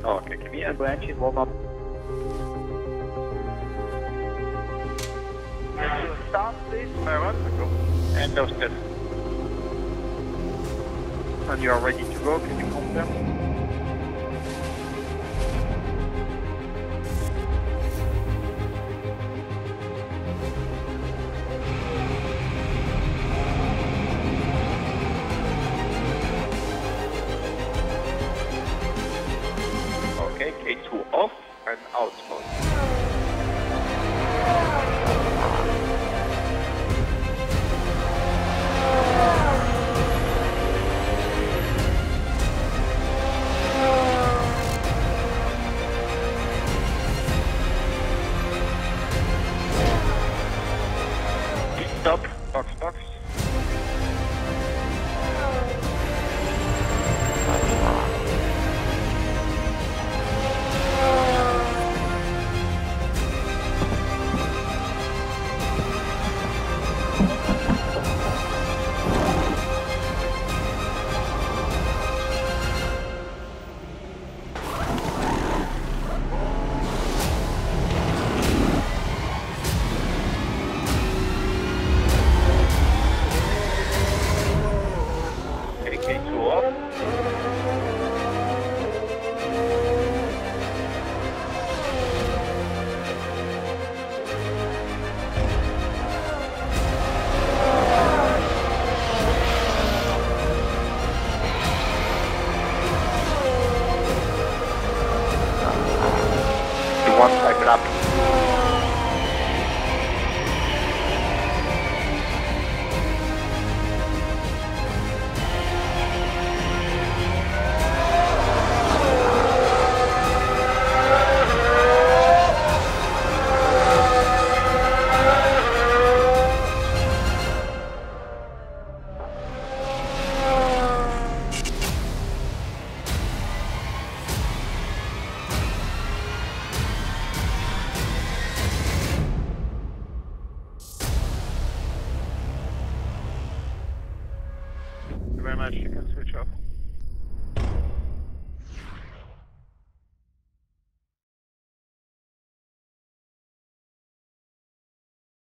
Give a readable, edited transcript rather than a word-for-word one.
Okay, give me a engine warm up. Start, please. Very well. Go. And no steps. And you are ready to go. Can you confirm? Okay, K2 off and out mode. Stop, box. K2 off. One cycle up. Thank you very much. You can switch off.